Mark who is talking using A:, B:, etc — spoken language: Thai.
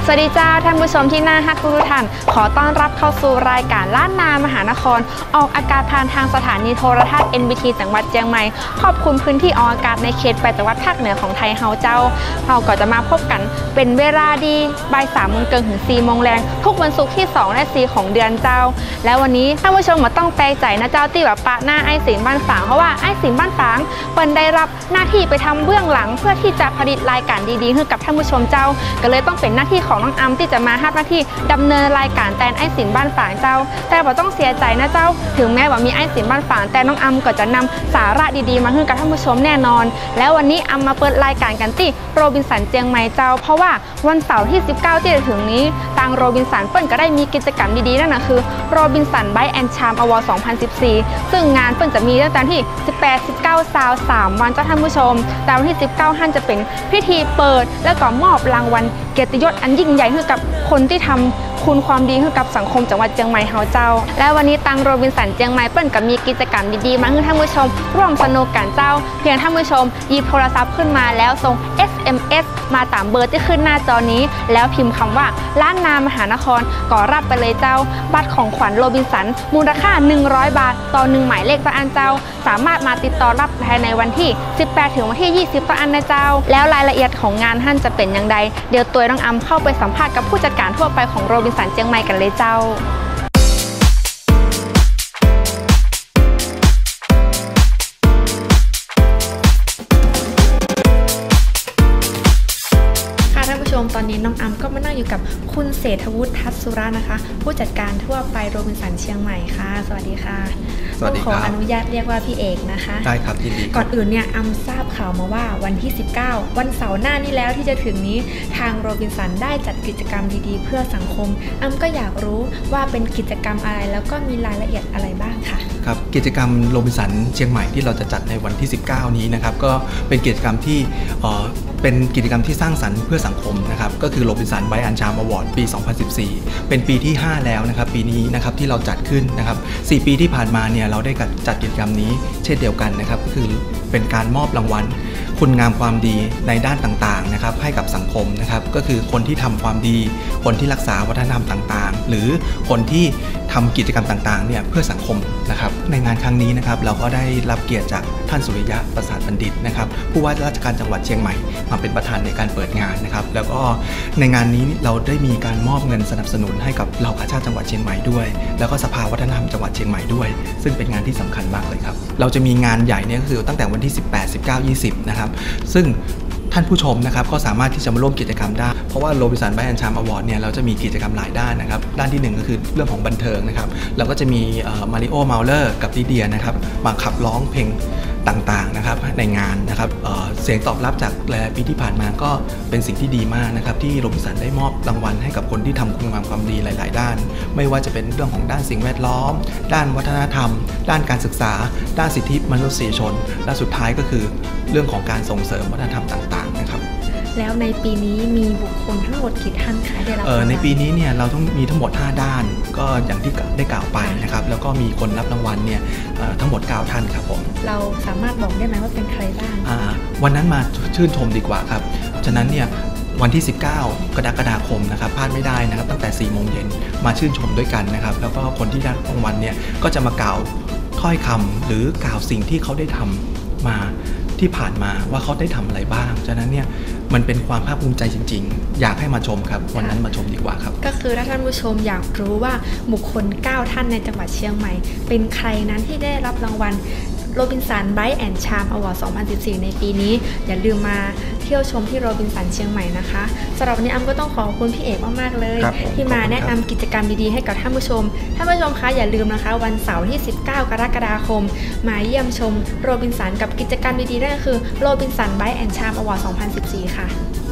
A: สวัสดีเจ้าท่านผู้ชมที่น่าฮักทุกท่านขอต้อนรับเข้าสู่รายการล้านนามหานครออกอากาศผ่านทางสถานีโทรทัศน์ NBT จังหวัดเชียงใหม่ขอบคุณพื้นที่ออกอากาศในเขต8จังหวัดภาคเหนือของไทยเฮาเจ้าเราก็จะมาพบกันเป็นเวลาดีบ่าย 3 โมงเกินถึง 4 โมงแรงทุกวันศุกร์ที่2และ4ของเดือนเจ้าและวันนี้ท่านผู้ชมมาต้องแปลกใจนะเจ้าที่แบบปะหน้าไอ้สินบ้านฝางเพราะว่าไอ้สินบ้านฝางเปิ้นได้รับหน้าที่ไปทำเบื้องหลังเพื่อที่จะผลิตรายการดีๆให้กับท่านผู้ชมเจ้าก็เลยต้องเป็นหน้าที่ของน้องอัมที่จะมารับหน้าที่ดำเนินรายการแตนไอ้สินบ้านฝางเจ้าแต่บ่ต้องเสียใจนะเจ้าถึงแม้ว่ามีไอ้สินบ้านฝางแต่น้องอัมก็จะนำสาระดีๆมาให้กับท่านผู้ชมแน่นอนแล้ววันนี้อัมมาเปิดรายการกันที่โรบินสันเจียงใหม่เจ้าเพราะว่าวันเสาร์ที่19ที่จะถึงนี้ทางโรบินสันเปิ้ลก็ได้มีกิจกรรมดีๆนั่นก็คือโรบินสันไบค์แอนด์ชาร์มอวอร์ด 2014 ซึ่งงานเปิ้ลจะมีตั้งแต่ที่ 18-19-23 วันเจ้าท่านผู้ชมแต่วันที่ 19 ท่านจะเป็นพิธีเปิดและก็มอบรางวัลเกียรติยศอันยิ่งใหญ่ให้กับคนที่ทำคุณความดีให้กับสังคมจังหวัดเชียงใหม่เฮาเจ้าและวันนี้ตังโรบินสันเชียงใหม่เปิ้ลก็มีกิจกรรมดีๆมาให้ท่านผู้ชมร่วมสนุกกันเจ้าเพียงท่านผู้ชมหยิบโทรศัพท์ขึ้นมาแล้วส่ง SMS มาตามเบอร์ที่ขึ้นหน้าจอนี้แล้วพิมพ์คำว่าล้านนามมหานครก็รับไปเลยเจ้าบัตรของขวัญโรบินสันมูลค่า100 บาทต่อ1หมายเลขต่ออันเจ้าสามารถมาติดต่อรับภายในวันที่18ถึงวันที่20ต่ออันนะเจ้าแล้วรายละเอียดของงานท่านจะเป็นอย่างไรเดี๋ยวตัวน้องอัมเข้าไปสัมภาษณ์กับผู้จัดการทั่วไปของโรบินสันเชียงใหม่กันเลยเจ้าตอนนี้น้องอัมก็มานั่งอยู่กับคุณเศรษฐวุฒิทัศสุระนะคะผู้จัดการทั่วไปโรบินสันเชียงใหม่ค่ะสวัสดีค่ะสวัสดีครับขออนุญาตเรียกว่าพี่เอกนะคะ
B: ได้ครับยินดี
A: ก่อนอื่นเนี่ยอัมทราบข่าวมาว่าวันที่19วันเสาร์หน้านี้แล้วที่จะถึงนี้ทางโรบินสันได้จัดกิจกรรมดีๆเพื่อสังคมอัมก็อยากรู้ว่าเป็นกิจกรรมอะไรแล้วก็มีรายละเอียดอะไรบ้างค่ะ
B: ครับกิจกรรมโรบินสันเชียงใหม่ที่เราจะจัดในวันที่19นี้นะครับก็เป็นกิจกรรมที่เป็นกิจกรรมที่สร้างสรรค์เพื่อสังคมนะครับก็คือโรบินสันไบค์แอนด์ชาร์มอวอร์ดปี 2014 เป็นปีที่ 5 แล้วนะครับปีนี้นะครับที่เราจัดขึ้นนะครับ4 ปีที่ผ่านมาเนี่ยเราได้จัดกิจกรรมนี้เช่นเดียวกันนะครับก็คือเป็นการมอบรางวัลคุณงามความดีในด้านต่างๆนะครับให้กับสังคมนะครับก็คือคนที่ทำความดีคนที่รักษาวัฒนธรรมต่างๆหรือคนที่ทำกิจกรรมต่างๆเนี่ยเพื่อสังคมนะครับในงานครั้งนี้นะครับเราก็ได้รับเกียรติจากท่านสุริยะประสาทบัณฑิตนะครับผู้ว่าราชการจังหวัดเชียงใหม่มาเป็นประธานในการเปิดงานนะครับแล้วก็ในงานนี้เราได้มีการมอบเงินสนับสนุนให้กับเหล่ากาชาติจังหวัดเชียงใหม่ด้วยแล้วก็สภาวัฒนธรรมจังหวัดเชียงใหม่ด้วยซึ่งเป็นงานที่สำคัญมากเลยครับเราจะมีงานใหญ่เนี่ยก็คือตั้งแต่วันที่18 19 20นะครับซึ่งท่านผู้ชมนะครับก็สามารถที่จะมาร่วมกิจกรรมได้เพราะว่าโรบินสันไบค์แอนด์ชาร์มอวอร์ดเนี่ยเราจะมีกิจกรรมหลายด้านนะครับด้านที่1ก็คือเรื่องของบันเทิงนะครับเราก็จะมีมาริโอเมาเลอร์กับลิเดียนะครับมาขับร้องเพลงต่างๆนะครับในงานนะครับเสียงตอบรับจากหลายปีที่ผ่านมาก็เป็นสิ่งที่ดีมากนะครับที่โรบินสันได้มอบรางวัลให้กับคนที่ทำคุณงามความดีหลายๆด้านไม่ว่าจะเป็นเรื่องของด้านสิ่งแวดล้อมด้านวัฒนธรรมด้านการศึกษาด้านสิทธิมนุษยชนและสุดท้ายก็คือเรื่องของการส่งเสริมวัฒนธรรมต่างๆนะครับ
A: แล้วในปีนี้มีบุคคลทั้งหมดกี่ท่านคะได้รับ
B: ในปีนี้เนี่ยเราต้องมีทั้งหมด5ด้านก็อย่างที่ได้กล่าวไปนะครับแล้วก็มีคนรับรางวัลเนี่ยทั้งหมด9ท่านครับผม
A: เราสามารถบอกได้ไหมว่าเป็นใครบ้าง
B: วันนั้นมาชื่นชมดีกว่าครับฉะนั้นเนี่ยวันที่19 กรกฎาคมนะครับพลาดไม่ได้นะครับตั้งแต่4 โมงเย็นมาชื่นชมด้วยกันนะครับแล้วก็คนที่ได้รางวัลเนี่ยก็จะมากล่าวถ้อยคำหรือกล่าวสิ่งที่เขาได้ทำมาที่ผ่านมาว่าเขาได้ทำอะไรบ้างฉะนั้นเนี่ยมันเป็นความภาคภูมิใจจริงๆอยากให้มาชมครับวันนั้นมาชมดีกว่าครับ
A: ก็คือถ้าท่านผู้ชมอยากรู้ว่าบุคคล9ท่านในจังหวัดเชียงใหม่เป็นใครนั้นที่ได้รับรางวัลโรบินสันไบค์แอนด์ชาร์มอวอร์ด 2014 ในปีนี้อย่าลืมมาเที่ยวชมที่โรบินสันเชียงใหม่นะคะสำหรับวันนี้อัมก็ต้องขอบคุณพี่เอกมากๆเลยที่มาแนะนำกิจกรรมดีๆให้กับท่านผู้ชมคะอย่าลืมนะคะวันเสาร์ที่19 กรกฎาคมมาเยี่ยมชมโรบินสันกับกิจกรรมดีๆนั่นก็คือโรบินสันไบค์แอนด์ชาร์มอวอร์ด 2014 ค่ะ